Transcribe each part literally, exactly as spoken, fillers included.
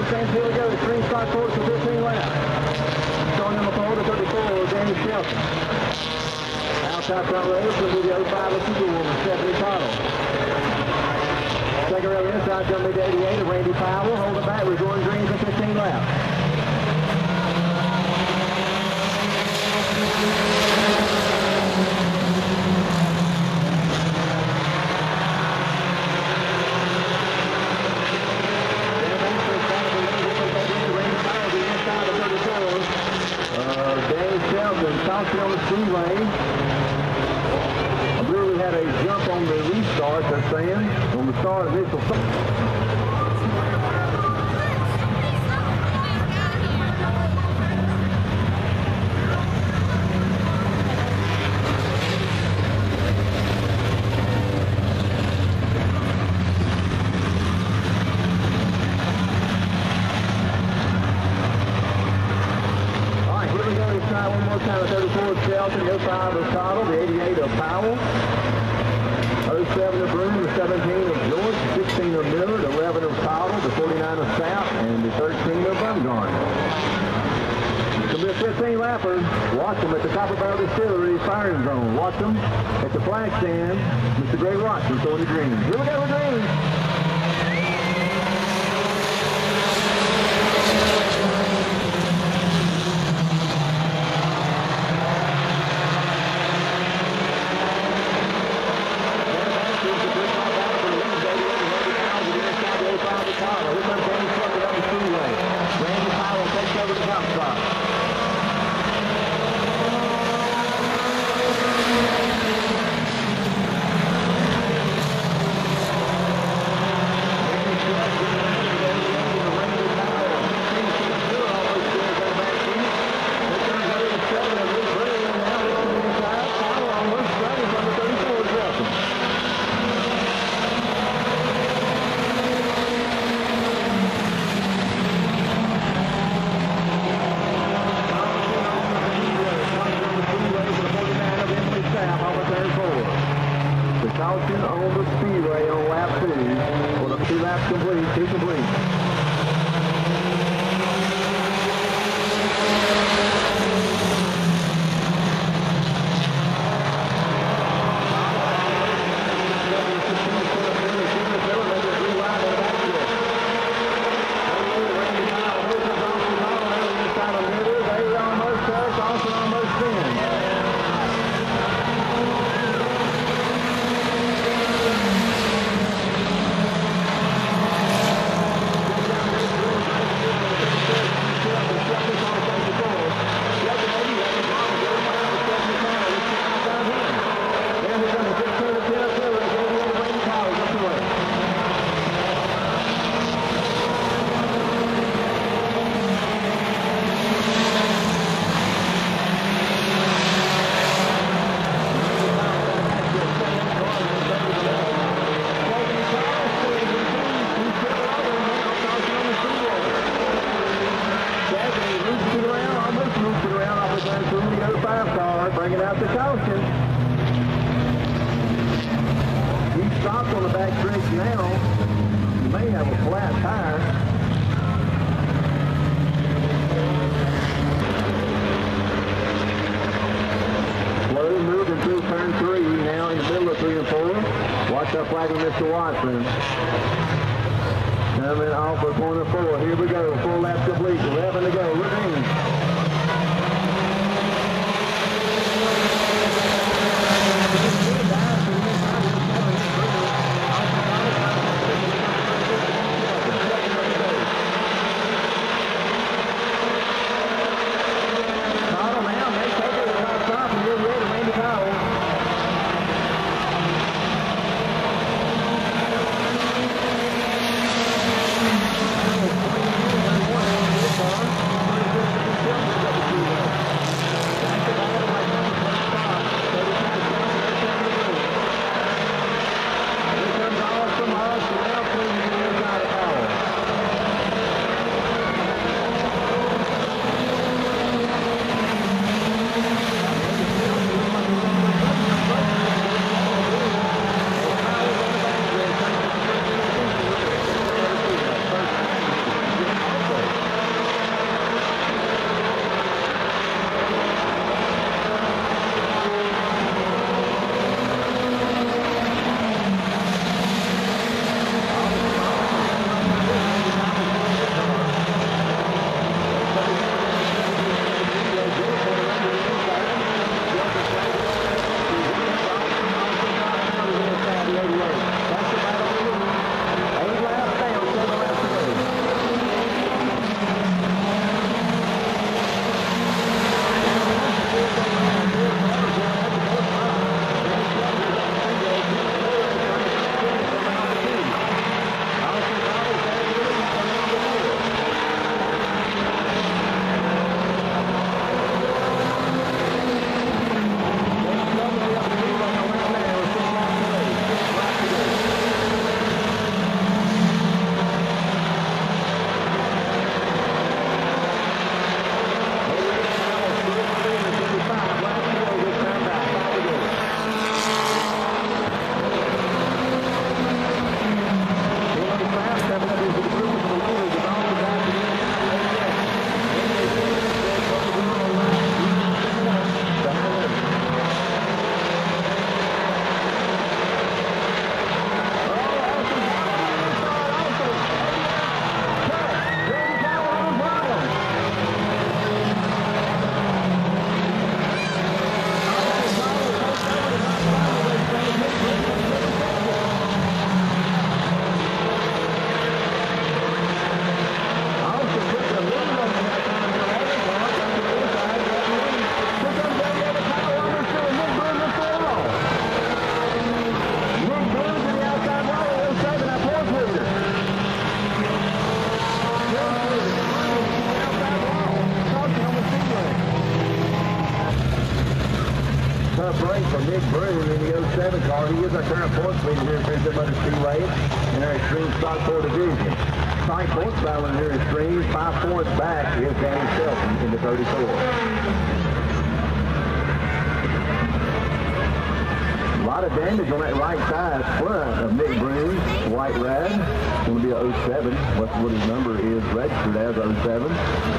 stands. Here we go. The screen start forward for fifteen laps. Starting number four to thirty-four, Danny Shelton. Outside front row is going to be the oh five of Superwoman, Stephanie Cottle. Second row inside, going to be the eighty-eight of Randy Powell. Hold it back. We're going green for fifteen laps. Caution on the speedway. I believe we had a jump on the restart, they're saying, on the start initial start. Shelton, oh five of Cottle, the eighty-eight of Powell, oh seven of Broom, the seventeen of George, sixteen of Miller, the eleven of Cottle, the forty-nine of Stout, and the thirteen of Bumgarner. It's going to be a fifteen lapper. Watch them at the Copper Barrel Distillery firing zone. Watch them at the flag stand. Mister Greg Watson throwing the green. Here we go with green. Caution on the speedway on lap two. For the two laps complete, two complete. Bringing out the caution. He stopped on the back stretch now. He may have a flat tire. Slow moving through turn three now in the middle of three and four. Watch that flag with Mister Watson. Coming off of corner four. Here we go. Full lap complete. eleven to go. We're green. Thank you. Nick Broom in the oh seven car. He is our current points leader here at Fairfield Motor Speedway in our Extreme Stock four division. Five points battling here at Extreme. Five points back is Danny Shelton in the thirty-four. A lot of damage on that right side front of Nick Broom's white rad. It's going to be an oh seven. What's what his number is registered as oh seven.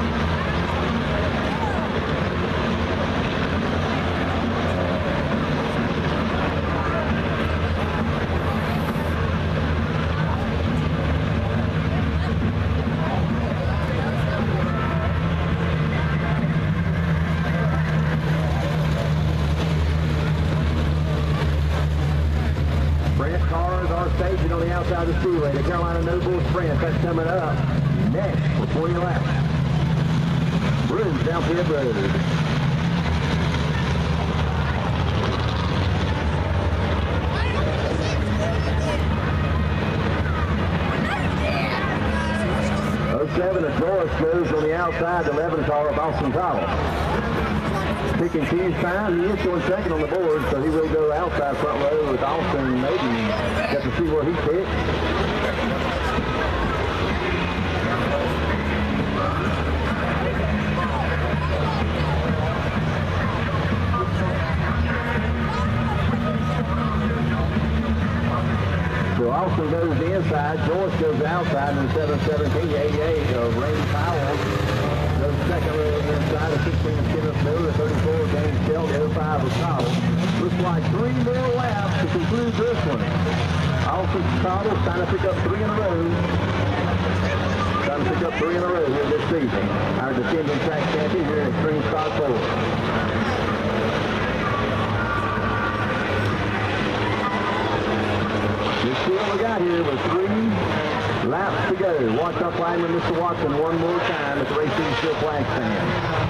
On the outside of the speedway, the Carolina Noble Sprint. That's coming up next for twenty laps. Broom down pit road. oh seven of Doris goes on the outside, the eleven car of Austin Collins. Pick and choose time. He is going second on the board, so he will go outside front row with Austin maybe. Got to see where he picks. So Austin goes the inside, George goes outside, and seven seventeen eighty-eight of Randy Powell goes second row inside, of sixteen of Kenneth Miller, the thirty-four of James Shelton, oh five of Cottle. Looks like three more laps to conclude this one. Austin Cottle trying to pick up three in a row. Trying to pick up three in a row here this season. Our defending track champion here in Extreme Stock four. This field we got here with three laps to go. Watch our lineman, Mister Watson, one more time at the Racing Steel flag stand.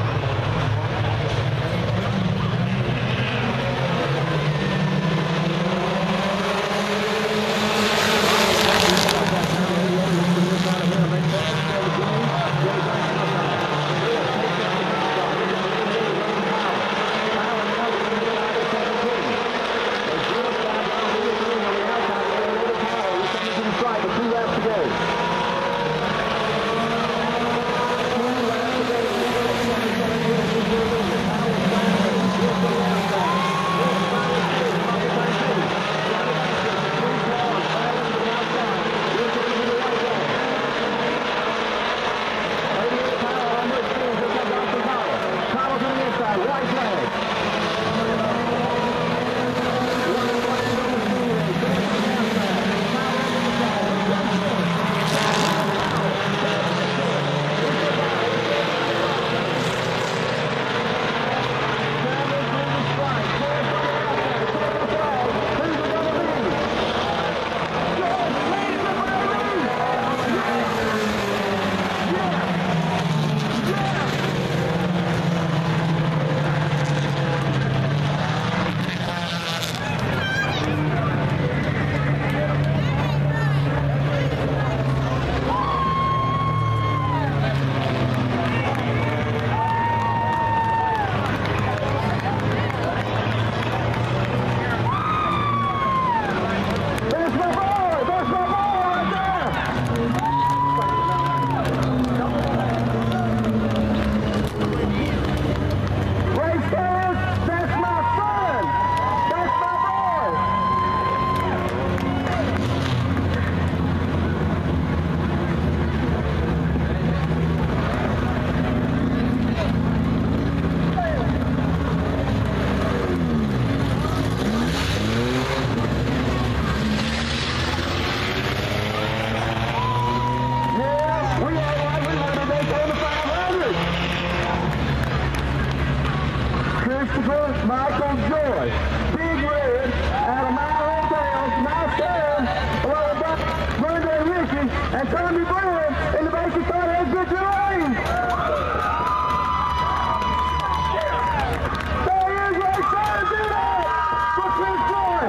Michael Joy, Big Red, out of my hometown, my son, along with Brenda Ricky, and Tommy Brown in the basic third has good to lane. There he is, right trying to do that for Chris Joy.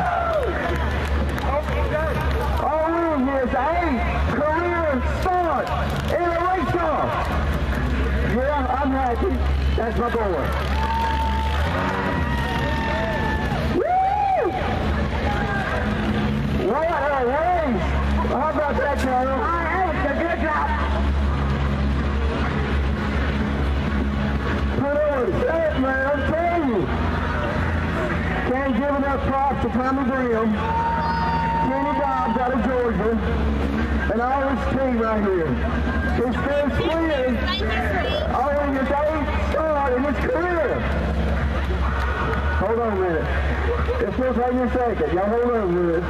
All in his eighth career start in a race car. Yeah, I'm happy. That's my boy. Woo! to Tommy Brim, Kenny Dobbs out of Georgia, and all his team right here. His first win, only his eighth start in his career. Hold on a minute. It's going to take me a second. Y'all hold on a minute.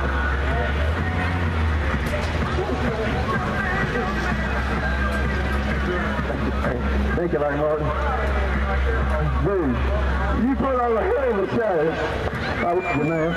Thank you, Larry Martin. Dude, you put on a hell of a show. I love you, man.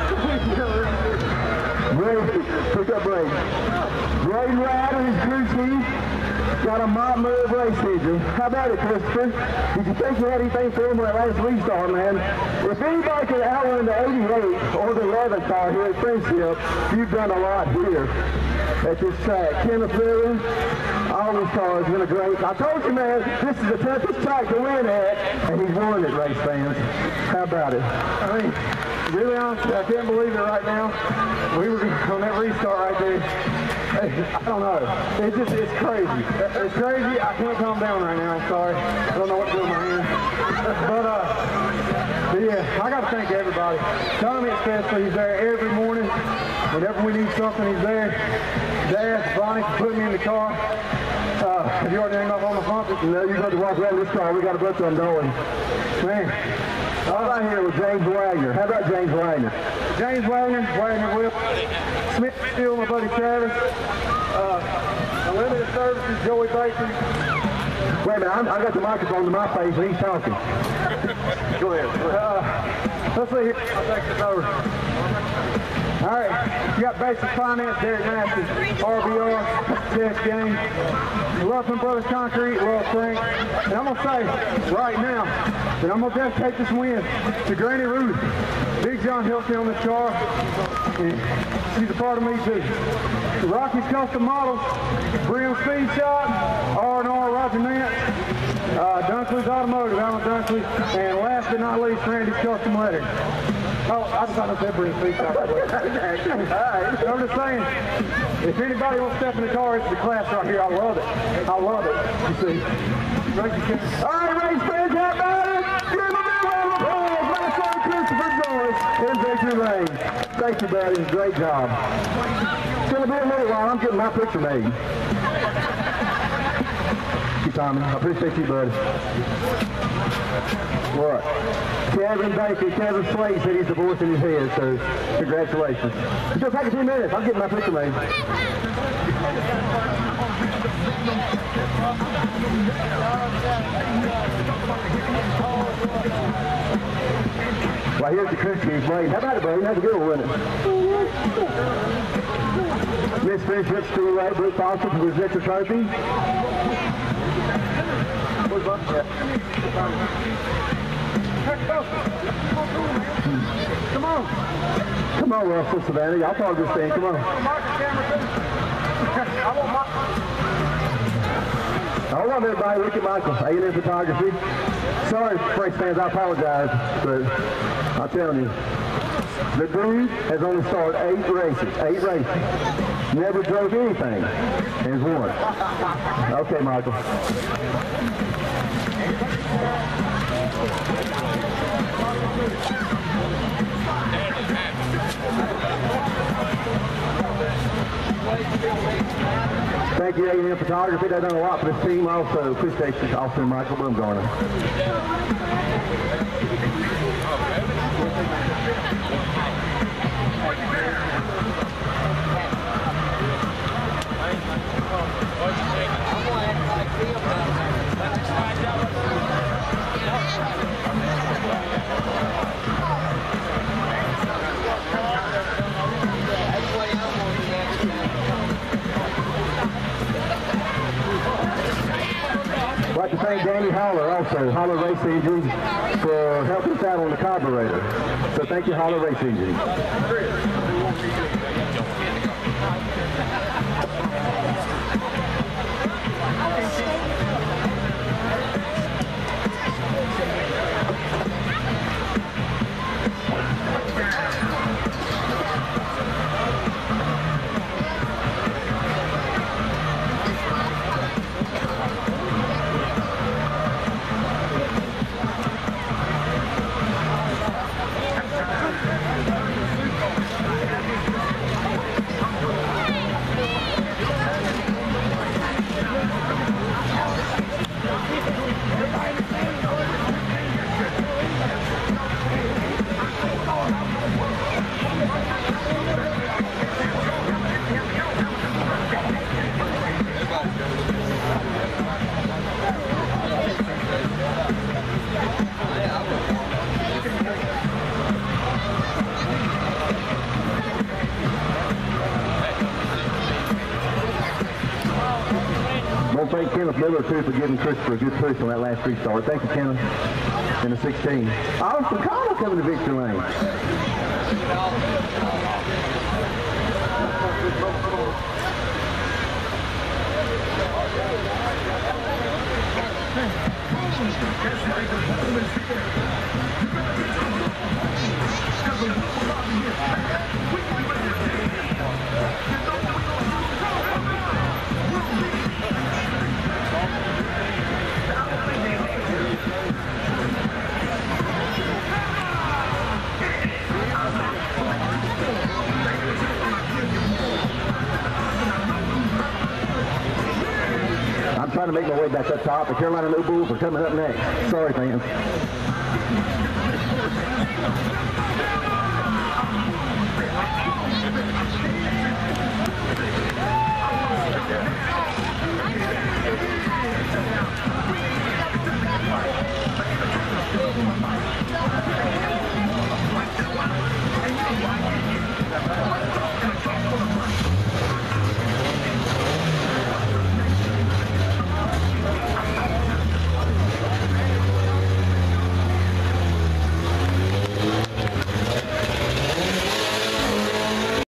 Brady, pick up Brady. Brady Ryder, his crew chief, got a mop move race engine. How about it, Christopher? Did you think you had anything for him with that last restart, man? If anybody could outrun the eighty-eight or the eleven car here at Friendship, you've done a lot here at this track. Kenneth Miller, all these cars been a great. I told you, man, this is the toughest track to win at, and he's won it, race fans. How about it? I mean, really honestly, I can't believe it right now. We were on that restart right there. I don't know. It's just, it's crazy. It's crazy. I can't calm down right now. I'm sorry. I don't know what to do with my hands. But, uh, but yeah, I got to thank everybody. Tommy especially, he's there every morning. Whenever we need something, he's there. Dad, Bonnie, put me in the car. Uh, have you already hung up on the front? No, you're going to walk around this car. We got a bunch of them going. Man. All right here with James Wagner. How about James Wagner? James Wagner, Wagner Whip, Smithfield, my buddy Travis, uh, Unlimited Services, Joey Baker. Wait a minute, I'm, I got the microphone to my face and he's talking. Go ahead. Uh, let's see here. I'll take this over. All right, you got Basic Finance, Derek Nasty, R B R, Chess Game, Luffin Brothers Concrete, Love Frank. And I'm going to say right now that I'm going to dedicate this win to Granny Ruth. Big John helped me on this car, and she's a part of me too. The Rockies Custom Models, Brim Speed Shot, R and R Roger Nance, uh, Dunkley's Automotive, Alan Dunkley, and last but not least, Randy's Custom Lettering. Oh, I just thought I said Brim Speed Shot. I'm just saying, if anybody wants to step in the car, it's the class right here. I love it. I love it. You see. Thank you. All right, race fans, how about it? Give him a big round of applause. My son Christopher Joyce in victory lane. Thank you, buddy. Great job. It's going to be a little while. I'm getting my picture made. Thank you, Tommy. I appreciate you, buddy. What? Kevin Baker, Kevin Slate said he's divorcing his head, so congratulations. It's going to take a few minutes. I'm getting my picture made. Well, here's the Christian lane. How about it, buddy? That's a good one, wasn't it? Miss Friendship Speedway, Bruce Foster for the Victor Trophy. Where's that? Come on. Come on, Russell, Savannah. Y'all part of this thing. Come on. Hold on, everybody. Look at Michael. A and M Photography. Sorry, race fans. I apologize. But I'm telling you, the dude has only started eight races. Eight races. Never drove anything. And has won. Okay, Michael. Thank you, A and M Photography. They've done a lot for this team also. Appreciate you, Officer Michael Bumgarner. I'd like to thank Danny Holler also, Holler Race Engines, for helping us out on the carburetor. So thank you, Holler Race Engines. want to thank Kenneth Miller, too, for giving Christopher a good push on that last restart. Thank you, Kenneth. In the sixteen. Austin Connell coming to victory lane. I'm trying to make my way back up top. The Carolina No Bulls are coming up next. Sorry, fans.